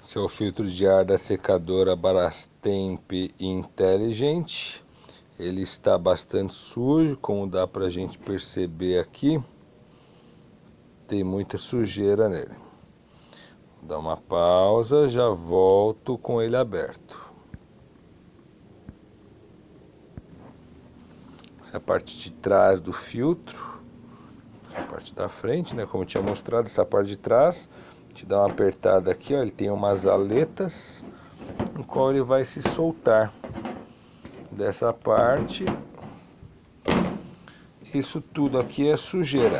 Esse é o filtro de ar da secadora Brastemp Intelligent. Ele está bastante sujo, como dá pra gente perceber aqui. Tem muita sujeira nele. Vou dar uma pausa, já volto com ele aberto. Essa é a parte de trás do filtro. Essa é a parte da frente, né? Como eu tinha mostrado, essa parte de trás. Te dá uma apertada aqui, ó, ele tem umas aletas no qual ele vai se soltar dessa parte. Isso tudo aqui é sujeira.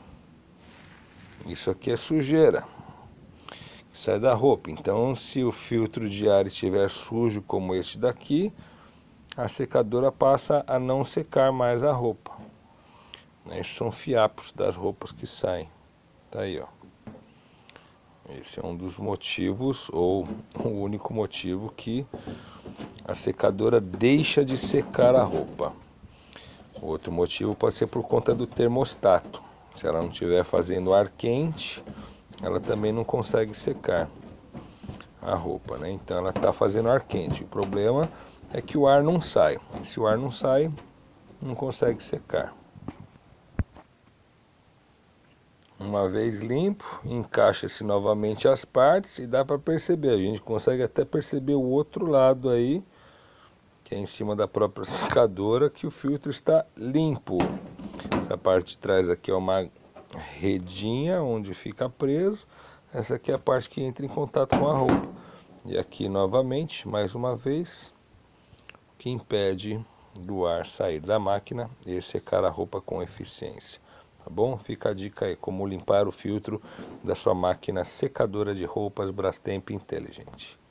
Isso aqui é sujeira que sai da roupa. Então, se o filtro de ar estiver sujo como este daqui, a secadora passa a não secar mais a roupa. Esses são fiapos das roupas que saem. Tá aí, ó. Esse é um dos motivos, ou o único motivo, que a secadora deixa de secar a roupa. O outro motivo pode ser por conta do termostato. Se ela não estiver fazendo ar quente, ela também não consegue secar a roupa, né? Então ela está fazendo ar quente. O problema é que o ar não sai. Se o ar não sai, não consegue secar. Uma vez limpo, encaixa-se novamente as partes e dá para perceber. A gente consegue até perceber o outro lado aí, que é em cima da própria secadora, que o filtro está limpo. Essa parte de trás aqui é uma redinha onde fica preso. Essa aqui é a parte que entra em contato com a roupa. E aqui novamente, mais uma vez, o que impede do ar sair da máquina e secar a roupa com eficiência. Tá bom? Fica a dica aí, como limpar o filtro da sua máquina secadora de roupas Brastemp Intelligent.